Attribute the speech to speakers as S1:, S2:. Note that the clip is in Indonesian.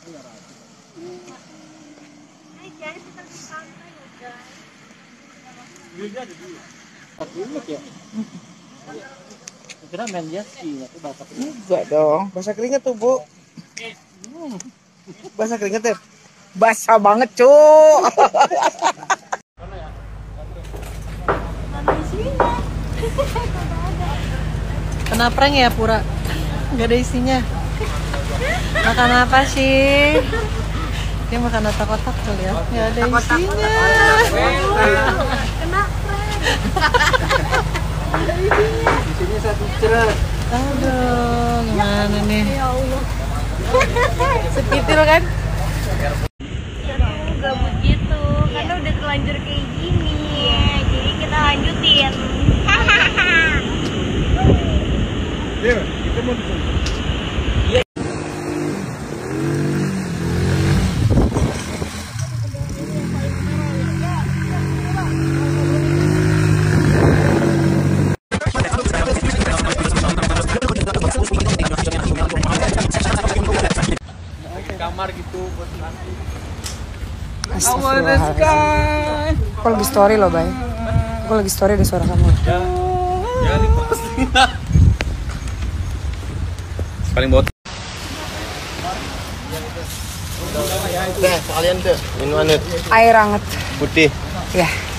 S1: Kira main jet ski, tapi basah keringat.
S2: Enggak dong, basah keringat tuh, Bu. Basah keringat ya? Basah banget, Cuk.
S3: Kena prank ya, Pura? Gak ada isinya. Makan apa sih? Dia makan otak-otak tuh ya. Gak ada isinya.
S4: Kena prank.
S1: Isinya satu ceret.
S3: Aduh, gimana nih?
S4: Ya Allah.
S3: Sepitil kan?
S4: Aduh, gabut gitu. Karena udah terlanjur kayak gini. Jadi kita lanjutin.
S1: Iya, kita mau di sini. Kamar gitu buat nanti.
S2: Astagfirullahaladzim. Aku lagi story loh, Bay. Aku lagi story di suara kamu.
S1: Ya diposting. Paling bot. Udah, sekalian tuh. Minuman
S2: Air hangat.
S1: putih.
S2: Ya.